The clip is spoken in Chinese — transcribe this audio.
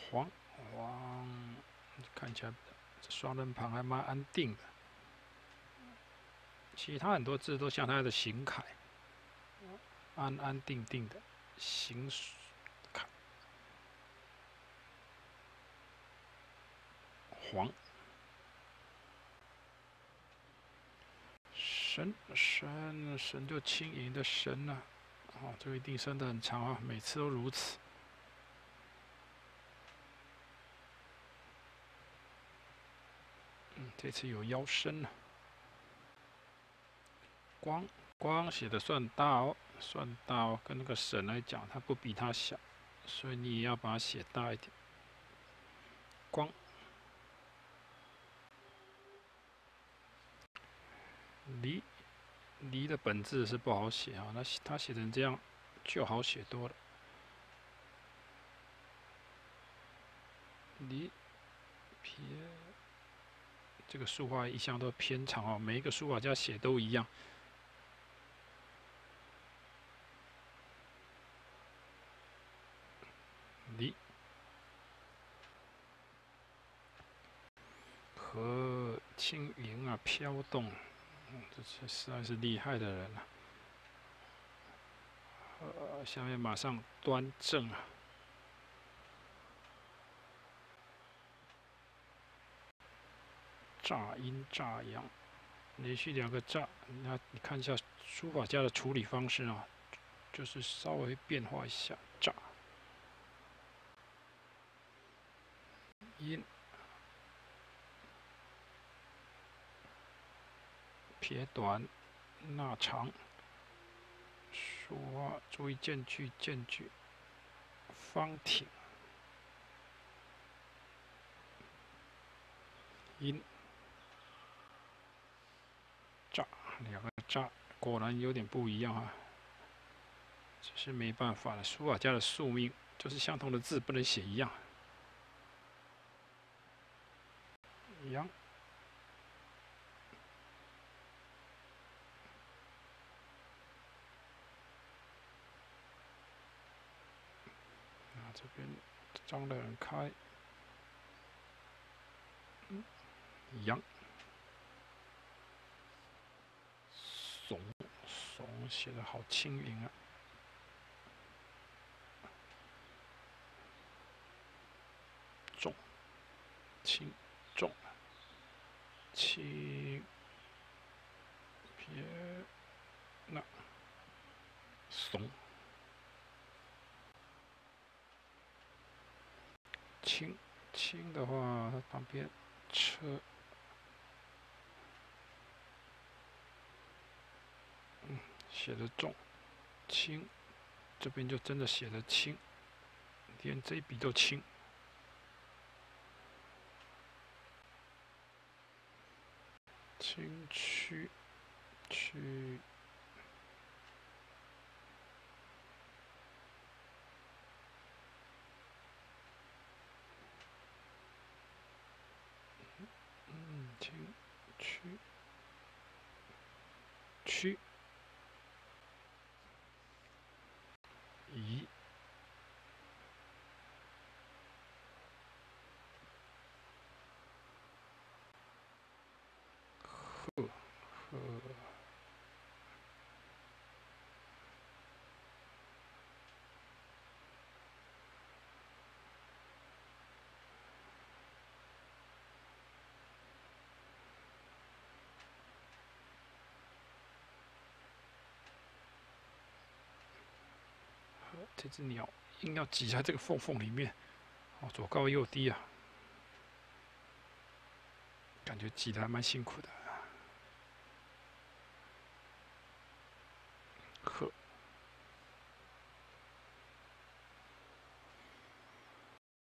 黄，看起来这双人旁还蛮安定的。其他很多字都像它的行楷，安安定定的行楷。黄，神就轻盈的神了。哦，这个一定升得很长啊，每次都如此。这次有腰身了。光写的算大哦，跟那个神来讲，它不比它小，所以你也要把它写大一点。光，离的本字是不好写啊，它写成这样就好写多了。离撇，这个书法一向都偏长哦，每一个书法家写都一样。离，和轻盈啊，飘动，这实在是厉害的人啊。下面马上端正啊。乍阴乍阳，连续2个乍，那你看一下书法家的处理方式啊，就是稍微变化一下，乍阴撇短捺长，书啊，注意间距，方挺阴。乍，2个乍，果然有点不一样啊。这是没办法了，书法家的宿命就是相同的字不能写一样。阳，这边张得很开。阳，耸写得好轻盈啊。重，轻重，轻撇捺耸，轻的话，它旁边车，写的重，轻，这边就真的写的轻，连这一笔都轻。轻曲，轻曲，移，鹤，这只鸟硬要挤在这个缝里面，左高右低啊，感觉挤得还蛮辛苦的。